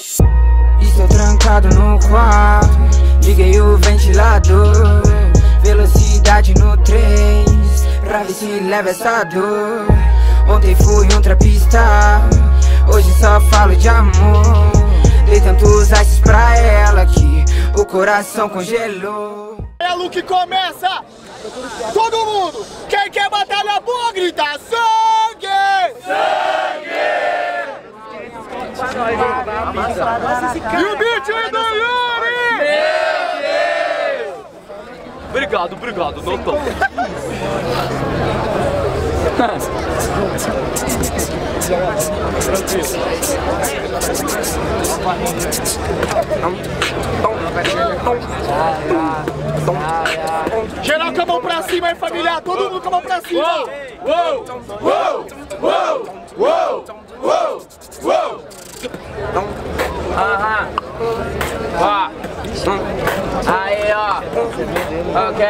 Estou trancado no quarto, liguei o ventilador. Velocidade no 3, pra ver se leva essa dor. Ontem fui um trapista, hoje só falo de amor. Dei tantos ices pra ela que o coração congelou. É a Luke começa! Todo mundo! Quem quer batalha boa, grita sangue! Sangue! E o beat é do Yuri! Meu Deus! Obrigado, não tô. Geral com a mão pra cima aí, família! Todo mundo com a mão pra cima! Uou! Uou! Uou! Uou! Uou! Uou! Aham! Ó! Aí, ó! Ok!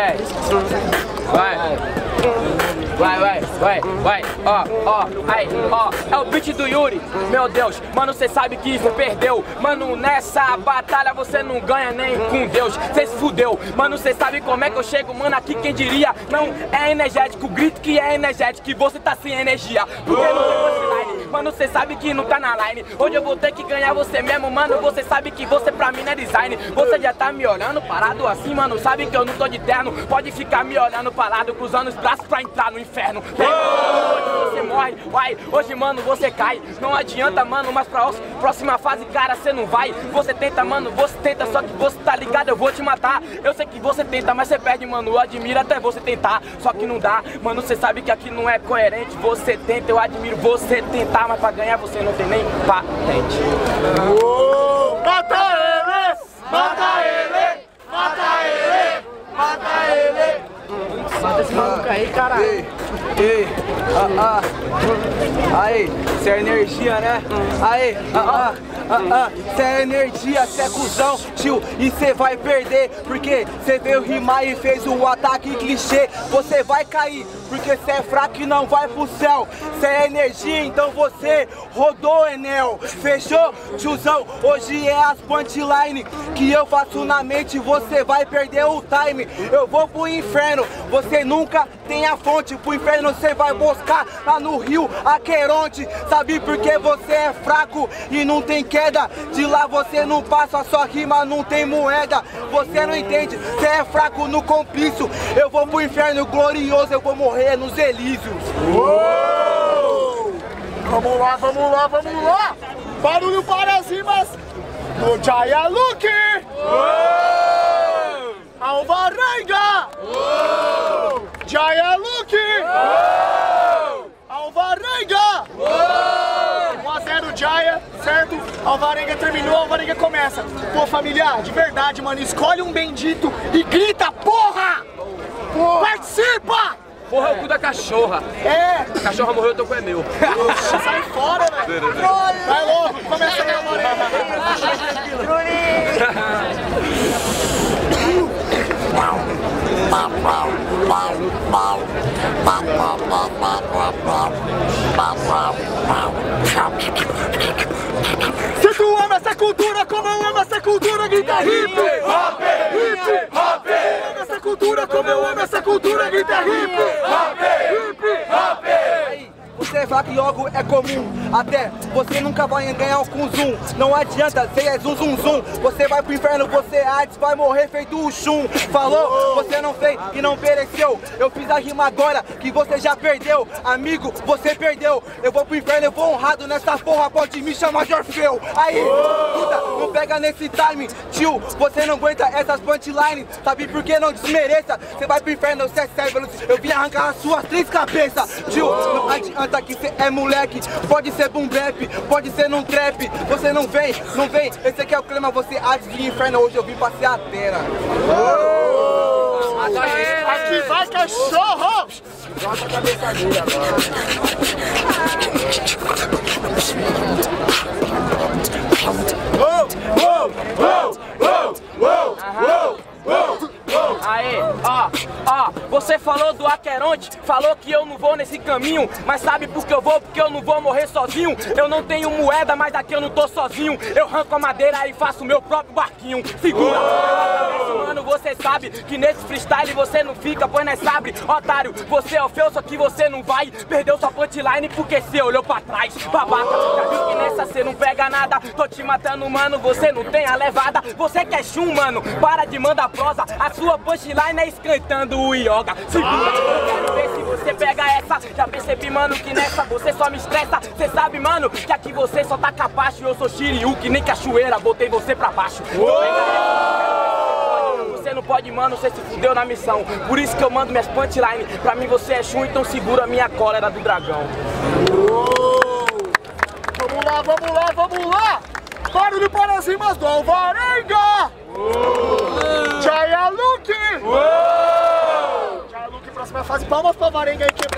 Vai, ó, aí, ó, é o beat do Yuri. Meu Deus, mano, cê sabe que você perdeu. Mano, nessa batalha você não ganha nem com Deus. Cê se fudeu, mano, cê sabe como é que eu chego. Mano, aqui quem diria, não é energético. Grito que é energético e você tá sem energia. Porque não tem punchline, mano, cê sabe que não tá na line. Hoje eu vou ter que ganhar você mesmo, mano. Você sabe que você pra mim não é design. Você já tá me olhando parado assim, mano. Sabe que eu não tô de terno. Pode ficar me olhando parado, cruzando os braços pra entrar no inferno. Hoje você morre, vai, hoje mano você cai. Não adianta mano, mas pra próxima fase cara cê não vai. Você tenta mano, você tenta, só que você tá ligado, eu vou te matar. Eu sei que você tenta, mas você perde mano, eu admiro até você tentar. Só que não dá, mano cê sabe que aqui não é coerente. Você tenta, eu admiro você tentar, mas pra ganhar você não tem nem patente. Mata ele! Mata ele! Mata ele! Mata ele! Mata esse maluco aí, caralho. Aí, cê é energia, né? Aí, cê é energia, cê é cuzão, tio. E cê vai perder, porque cê veio rimar e fez o ataque clichê. Você vai cair, porque cê é fraco e não vai pro céu. Cê é energia, então você rodou, Enel. Fechou, tiozão? Hoje é as punchline que eu faço na mente. Você vai perder o time. Eu vou pro inferno, você nunca tem a fonte. Pro inferno você vai buscar lá no rio Aqueronte. Sabe por que você é fraco e não tem queda? De lá você não passa, sua rima não tem moeda. Você não entende, você é fraco no complício. Eu vou pro inferno glorioso, eu vou morrer nos Elísios. Uou! Vamos lá, vamos lá, vamos lá! Barulho para as rimas do Jaya Luke! Alvarenga! Jaya Luke! Alvarenga! 1-0 Jaya, certo? Alvarenga terminou, Alvarenga começa. Pô, familiar, de verdade, mano, escolhe um bendito e grita, porra! Participa! Porra, é o cu da cachorra. É! A cachorra morreu, o teu cu é meu. Sai fora, velho! Vai logo, começa aí, Alvarenga! Se tu ama essa cultura como eu amo essa cultura, grita hip hop, hip hop. Eu amo essa cultura como eu amo essa cultura, grita hip hop, hip hop. Você é fraco e logo é comum. Até você nunca vai ganhar com zoom. Não adianta, cê é zum zum zum. Você vai pro inferno, você antes vai morrer feito o chum. Falou, você não fez e não pereceu. Eu fiz a rima agora que você já perdeu. Amigo, você perdeu. Eu vou pro inferno, eu vou honrado nessa porra. Pode me chamar de Orfeu. Aí, puta, não pega nesse time. Tio, você não aguenta essas punchlines. Sabe por que não desmereça? Você vai pro inferno, você é cérebro. Eu vim arrancar as suas 3 cabeças. Tio, não adianta que cê é moleque. Pode ser boom bap, pode ser num trap. Você não vem, não vem. Esse aqui é o clima, você antes de inferno. Hoje eu vim passear a terra. Aqui vai, cachorro! Joga a cabeça dele agora. Aê, ó, você falou do Aqueronte. rinoceronte falou que eu não vou nesse caminho, mas sabe por que eu vou? Porque eu não vou morrer sozinho. Eu não tenho moeda, mas aqui eu não tô sozinho. Eu arranco a madeira e faço o meu próprio barquinho. Segura! Mano, você sabe que nesse freestyle você não fica, pois não sabe. Otário, você é o feio, só que você não vai. Perdeu sua punchline porque você olhou pra trás. Babaca, já viu que nessa cê não pega nada. Tô te matando, mano, você não tem a levada. Você que é chum, mano, para de mandar prosa. A sua punchline é esquentando o yoga. Segura, eu quero ver se você pega essa. Já percebi, mano, que nessa você só me estressa. Cê sabe, mano, que aqui você só tá capacho. Eu sou Shiryu, que nem cachoeira, botei você pra baixo. Você não pode, mano, você se fudeu na missão. Por isso que eu mando minhas punchlines. Pra mim você é chum, então segura a minha cólera do dragão. Vamos lá, vamos lá, vamos lá! Barulho para as rimas do Alvarenga! Jaya Luke! Jaya Luke, próxima fase. Palmas para o Alvarenga aí, que